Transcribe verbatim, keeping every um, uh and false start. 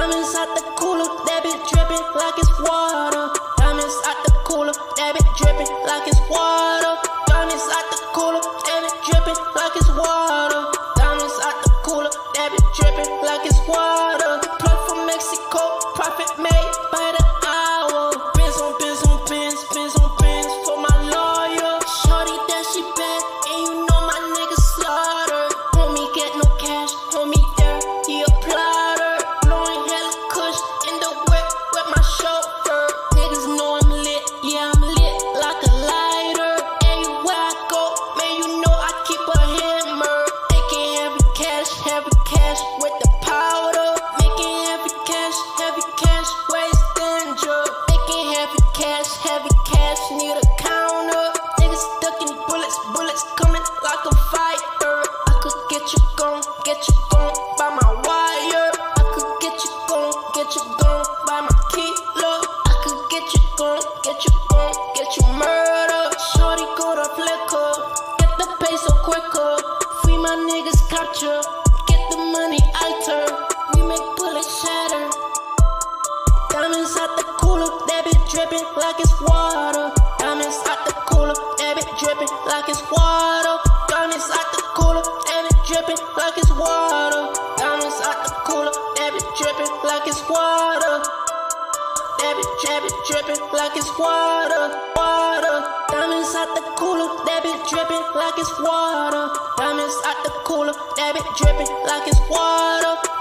Diamonds out the cooler, that bitch dripping like it's water. Diamonds out the cooler, that bitch dripping like it's water. Diamonds out the cooler, that bitch dripping like it's water. Diamonds out the cooler, that bitch dripping like it's water. Plug from Mexico, profit made by the hour. Benz on Benz on Benz, Benz on Benz for my lawyer. Shawty that she bad, and you know my nigga slaughter. Homie get no cash, homie there, he a plotter. Blowing hella kush in the whip with my chauffeur. Niggas know I'm lit, yeah I'm lit like a lighter. Anywhere I go, man you know I keep a hammer. Making heavy cash, heavy cash with the powder. Making heavy cash, heavy cash, waste danger. Making heavy cash, heavy cash, need a counter. Niggas ducking bullets, bullets coming like a fighter. I could get you gone, get you gone by my wire. I could get you gone, get you gone by my kilo. I could get you gone, get you gone, get you murdered. Shorty go to flicker, get the peso quicker. Free my niggas capture, get the money alter. We make bullets shatter. Diamonds out the cooler, that bitch dripping like it's water. Diamonds out the cooler, that bitch dripping like it's water. Diamonds out the cooler, that bitch dripping like it's water. Diamonds out the cooler, that bitch dripping like it's water. That bitch, that bitch dripping like it's water, water. Diamonds out the cooler, that bitch dripping like it's water. Diamonds out the cooler, that bitch dripping like it's water.